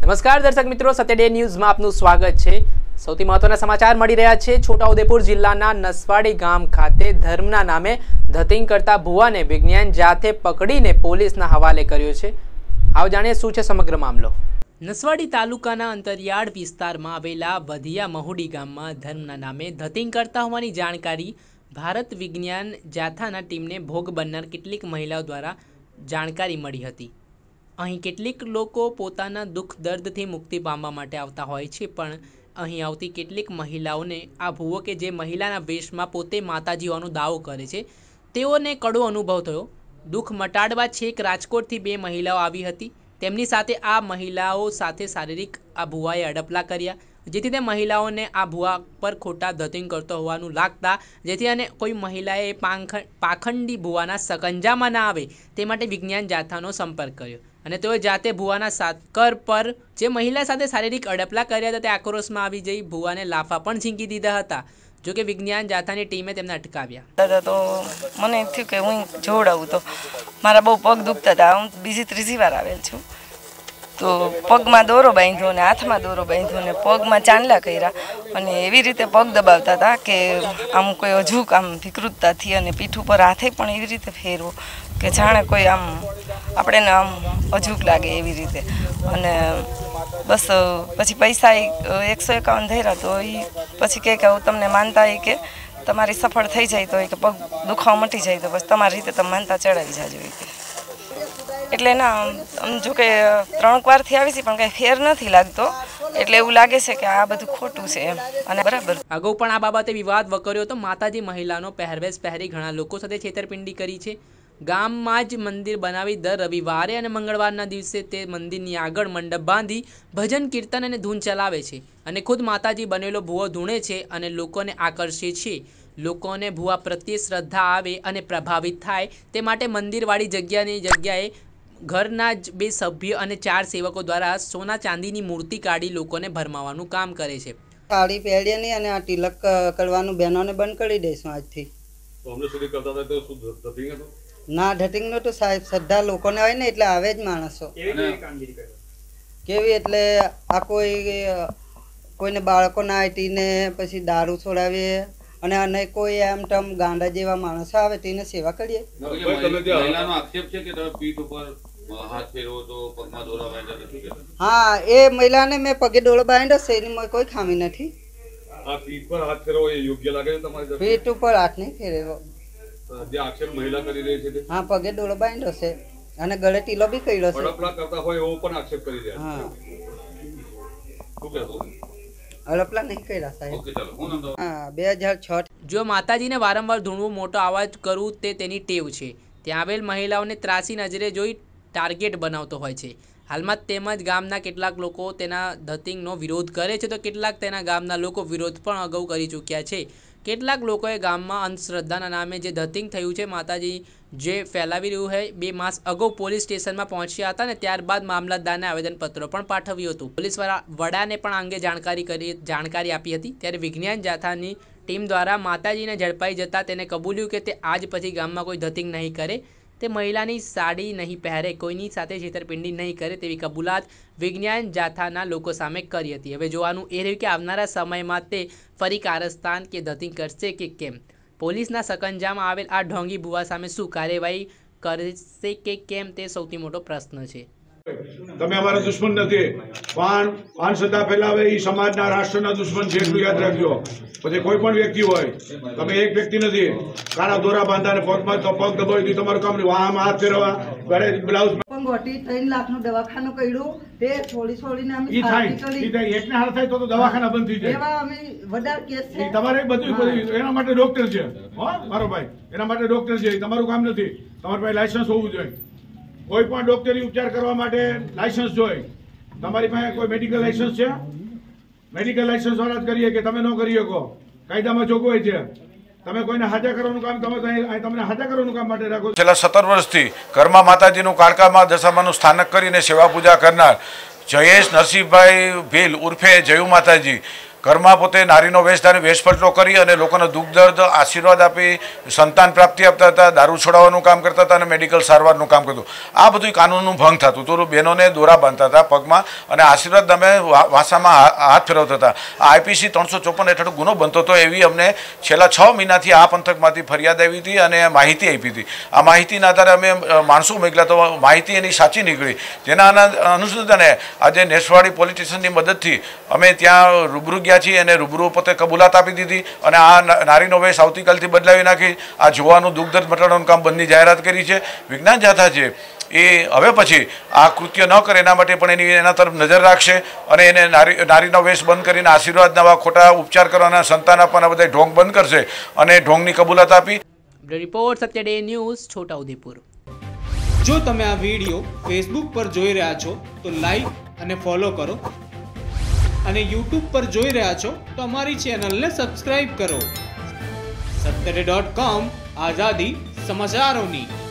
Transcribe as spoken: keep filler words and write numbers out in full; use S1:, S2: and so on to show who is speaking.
S1: નમસ્કાર દર્શક મિત્રો, સત્ય ડે ન્યૂઝમાં આપનું સ્વાગત છે। સૌથી મહત્વના સમાચાર મળી રહ્યા છે। છોટાઉદેપુર જિલ્લાના નસવાડી ગામ ખાતે ધર્મના નામે ધતિંગ કરતા ભુવાને વિજ્ઞાન જાતે પકડીને પોલીસના હવાલે કર્યો છે। આવો જાણીએ શું છે સમગ્ર મામલો। નસવાડી તાલુકાના અંતરિયાળ વિસ્તારમાં આવેલા વધિયા મહુડી ગામમાં ધર્મના નામે ધતિંગ કરતા હોવાની જાણકારી ભારત વિજ્ઞાન જાથાના ટીમને ભોગ બનનાર કેટલીક મહિલાઓ દ્વારા જાણકારી મળી હતી। અહીં કેટલીક લોકો પોતાના દુઃખ દર્દથી મુક્તિ પામવા માટે આવતા હોય છે, પણ અહીં આવતી કેટલીક મહિલાઓને આ ભૂવો કે જે મહિલાના વેશમાં પોતે માતાજી હોવાનો દાવો કરે છે, તેઓને કડવો અનુભવ થયો। દુઃખ મટાડવા છેક રાજકોટથી બે મહિલાઓ આવી હતી। તેમની સાથે આ મહિલાઓ સાથે શારીરિક આ ભૂવાએ અડપલા કર્યા, જેથી તે મહિલાઓને આ ભૂવા પર ખોટા ધતિંગ કરતો હોવાનું લાગતા જેથી અને કોઈ મહિલાએ પાખંડી ભૂવાના સકંજામાં ના આવે તે માટે વિજ્ઞાન જાથાનો સંપર્ક કર્યો અને તેઓએ જાતે ભૂવાના સાકર પર જે મહિલા સાથે શારીરિક અડપલા કર્યા હતા તે આક્રોશમાં આવી જઈ ભૂવાને લાફા પણ ઝીંકી દીધા હતા। જો કે વિજ્ઞાન જાથાની ટીમે તેમને અટકાવ્યા।
S2: દાદા તો મને થયું કે હું જોડાવું તો મારા બહુ પગ દુખતા હતા। હું બીજી ત્રીજી વાર આવેલ છું તો પગમાં દોરો બાંધ્યો અને હાથમાં દોરો બાંધ્યો અને પગમાં ચાંદલા કર્યા અને એવી રીતે પગ દબાવતા હતા કે આમ કોઈ અજુક આમ વિકૃતતાથી અને પીઠ ઉપર હાથે પણ એવી રીતે ફેરવો કે જાણે કોઈ આમ આપણે આમ અજુક લાગે એવી રીતે। અને બસ પછી પૈસા એકસો એકાવન ધર્યા તો એ પછી કહે કે હું તમને માનતા એ કે તમારી સફળ થઈ જાય તો એ કે પગ દુખાવો મટી જાય તો બસ તમારી રીતે તમે માનતા ચડાવી જાજો એ કે। એટલે ના આમ જો કે ત્રણ વારથી આવી છે પણ કંઈ ફેર નથી લાગતો, એટલે એવું લાગે છે કે આ બધું ખોટું છે એમ અને બરાબર।
S1: અગાઉ પણ આ બાબતે વિવાદ વકર્યો તો માતાજી મહિલાનો પહેરવેશ પહેરી ઘણા લોકો સાથે છેતરપિંડી કરી છે। ગામમાં જ મંદિર બનાવી દર રવિવારે અને મંગળવારના દિવસે તે મંદિરની આગળ મંડપ બાંધી ભજન કીર્તન અને ધૂન ચલાવે છે અને ખુદ માતાજી બનેલો ભૂવો ધૂણે છે અને લોકોને આકર્ષે છે। લોકોને ભૂવા પ્રત્યે શ્રદ્ધા આવે અને પ્રભાવિત થાય તે માટે મંદિરવાળી જગ્યાની જગ્યાએ ઘરના જ બે સભ્ય અને ચાર સેવકો દ્વારા સોના ચાંદીની મૂર્તિ કાઢી લોકોને ભરમાવાનું કામ કરે છે।
S3: સાડી પહેરીએ નહીં અને આ તિલક કરવાનું બહેનોને બંધ કરી દઈશું આજથી।
S4: તો અમને સુધી કરતા હતા તો શું ધતિંગ હતું?
S3: ના, ધતિંગ નો તો સાહેબ શ્રદ્ધા લોકોને હોય ને એટલે આવે જ માણસો। કેવી એટલે આ કોઈ કોઈને બાળકો ના આવીને પછી દારૂ છોડાવીએ અને અને કોઈ એમ ટમ ગાંડા જેવા માણસો આવે તેને સેવા કરીએ।
S4: મહિલાનો આક્ષેપ છે કે તમે પીઠ ઉપર હાથ ફેરવો તો પગમાં દોરા બાંધ્યા નથી?
S3: હા, એ મહિલાને મેં પગે દોરો બાંધ્યો છે, એની કોઈ ખામી નથી।
S4: આ પીઠ પર હાથ ફેરવો એ યોગ્ય લાગે છે તમારી?
S3: પીઠ ઉપર હાથ નહીં ફેરવો
S4: જે આક્ષેપ મહિલા કરી રહી છે?
S3: હા, પગે દોરો બાંધ્યો છે અને ગળે ટીલો બી કર્યો છે।
S4: અડપલા કરતા હોય એવો પણ આક્ષેપ કરી રહ્યા છે। શું કહેતો?
S3: અડપલા નહીં કર્યા સાહેબ। હા, બે હજાર છ
S1: જો માતાજીને વારંવાર ધૂણવું, મોટો અવાજ કરવું તે તેની ટેવ છે। ત્યાં આવેલ મહિલાઓને ત્રાસી નજરે જોઈ ટાર્ગેટ બનાવતો હોય છે। હાલમાં તેમજ ગામના કેટલાક લોકો તેના ધતિંગનો વિરોધ કરે છે તો કેટલાક તેના ગામના લોકો વિરોધ પણ અગાઉ કરી ચૂક્યા છે। કેટલાક લોકોએ ગામમાં અંધશ્રદ્ધાના નામે જે ધતિંગ થયું છે માતાજી જે ફેલાવી રહ્યું છે, બે માસ અગાઉ પોલીસ સ્ટેશનમાં પહોંચ્યા હતા અને ત્યારબાદ મામલતદારને આવેદનપત્ર પણ પાઠવ્યું હતું। પોલીસ વડાને પણ અંગે જાણકારી કરી જાણકારી આપી હતી। ત્યારે વિજ્ઞાન જાથાની ટીમ દ્વારા માતાજીને ઝડપાઈ જતાં તેને કબૂલ્યું કે તે આજ પછી ગામમાં કોઈ ધતિંગ નહીં કરે, તે મહિલાની સાડી નહીં પહેરે, કોઈની સાથે છેતરપિંડી નહીં કરે તેવી કબૂલાત વિજ્ઞાન જાથાના લોકો સામે કરી હતી। હવે જોવાનું એ રહ્યું કે આવનારા સમયમાં તે ફરી કારસ્તાન કે ધતિંગ કરશે કે કેમ। પોલીસના સકંજામાં આવેલ આ ઢોંગી ભુવા સામે શું કાર્યવાહી કરશે કે કેમ તે સૌથી મોટો પ્રશ્ન છે।
S5: તમે અમારા દુશ્મન નથી, પણ અંધશ્રદ્ધા ફેલાવે એ સમાજના રાષ્ટ્રના દુશ્મન છે, એટલું યાદ રાખજો। પછી કોઈ પણ વ્યક્તિ હોય, તમે એક વ્યક્તિ નથી, કાળા દોરા બાંધા ને પગમાં તો પગ દબાવી દીધું તમારું કામ નહીં, આમ હાથ ફેરવા, ગળે બ્લાઉઝ
S3: ગોટી ત્રણ લાખ નું દવાખાનું કર્યું તે છોડી છોડીને અમે
S5: ઈ થાય ઈ થાય એકને હાલ થાય તો દવાખાના બંધ થઈ જાય।
S3: એવા અમે વધારે કેસ છે
S5: તમારે બધું એના માટે ડોક્ટર છે, હો મારો ભાઈ, એના માટે ડોક્ટર છે, તમારું કામ નથી। તમારી પાસે લાયસન્સ હોવું જોઈએ। કોઈ પણ ડોક્ટરી ઉપચાર કરવા માટે લાયસન્સ જોઈએ। તમારી પાસે કોઈ મેડિકલ લાયસન્સ છે? મેડિકલ લાયસન્સ વાળા જ કરીએ કે તમે ન કરી શકો, કાયદામાં જોગવાઈ છે। તમે કોઈને હાજા કરવાનું કામ તમે તમને હાજા કરવાનું કામ માટે રાખો।
S6: છેલ્લા સત્તર વર્ષથી ઘરમાં માતાજીનું કાળકામાં દશામાનું સ્થાનક કરીને સેવા પૂજા કરનાર જયેશ નરસિંહભાઈ ભીલ ઉર્ફે જયુ માતાજી ઘરમાં પોતે નારીનો વેશ ધારી વેશપલટો કરી અને લોકોને દુઃખ દર્દ આશીર્વાદ આપી સંતાન પ્રાપ્તિ આપતા હતા, દારૂ છોડાવવાનું કામ કરતા હતા અને મેડિકલ સારવારનું કામ કરતું. આ બધું કાનૂનનું ભંગ થતું હતું. બહેનોને દોરા બાંધતા હતા પગમાં અને આશીર્વાદ નામે વાસામાં હાથ ફેરવતા હતા. આ આઈપીસી ત્રણસો ચોપન હેઠળ ગુનો બનતો હતો એવી અમને છેલ્લા છ મહિનાથી આ પંથકમાંથી ફરિયાદ આવી હતી અને માહિતી આપી હતી. આ માહિતીના આધારે અમે માણસો મોકલ્યા તો માહિતી એની સાચી નીકળી, જેના અનુસંધાને આજે નેસવાડી પોલીસ સ્ટેશનની મદદથી અમે ત્યાં રૂબરૂ ગયા છીએ અને રૂબરૂ પોતે કબૂલાત આપી દીધી અને આ નારીનો વેશ આવતીકાલથી બદલાવી નાખી આ જોવાનું દુઃખ દર્દ મટાડવાનું કામ બંધની જાહેરાત કરી છે. વિજ્ઞાન જાથા છે એ હવે પછી આ કૃત્ય ન કરે એના માટે પણ એની એના તરફ નજર રાખશે અને એને નારી નારીનો વેશ બંધ કરીને આશીર્વાદ નવા ખોટા ઉપચાર કરવાના સંતાન આપવાના બધા ઢોંગ બંધ કરશે અને ઢોંગની કબૂલાત આપી.
S1: Report Satya day news, Chhota Udepur.
S7: જો તમે આ વિડીયો ફેસબુક પર જોઈ રહ્યા છો તો લાઈક અને ફોલો કરો અને યુટ્યુબ પર જોઈ રહ્યા છો તો અમારી ચેનલને સબસ્ક્રાઇબ કરો. સત્ય ડે ડોટ કોમ, આઝાદી સમાચારોની.